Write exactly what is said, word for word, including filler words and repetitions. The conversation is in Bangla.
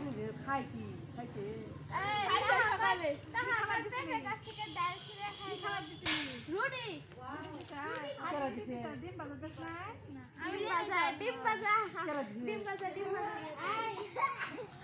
রে খাই কি খাইছে খাইছে সকালে তাহা আমার পেঁপে গাছ থেকে ডাল ছিঁড়ে খাই খাবার দিছি রুটি কেলা দিছে ডিম ভাজা দেখ না আমি ডিম ভাজা ডিম ভাজা কেলা দিছে ডিম ভাজা ডিম ভাজা